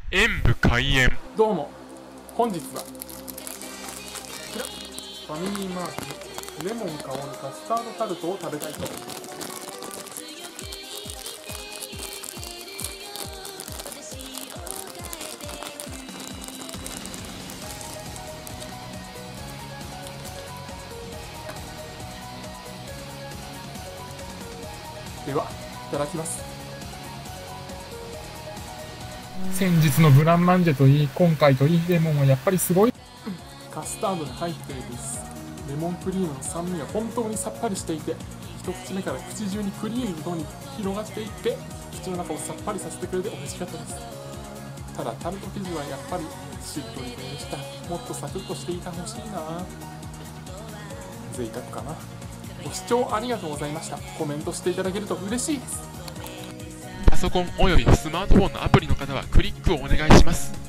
演武開演。 どうも、本日はこちらファミリーマートのレモン香るカスタードタルトを食べたいと思います。では、いただきます。 先日のブランマンジェといい、今回といい、レモンはやっぱりすごい。 カスタードに入っているレモンクリームの酸味が本当にさっぱりしていて、一口目から口中にクリームのように広がっていって口の中をさっぱりさせてくれて美味しかったです。ただタルト生地はやっぱりしっとりでした。もっとサクッとしていてほしいな。贅沢かな。ご視聴ありがとうございました。コメントしていただけると嬉しいです。 パソコンおよびスマートフォンのアプリの方はクリックをお願いします。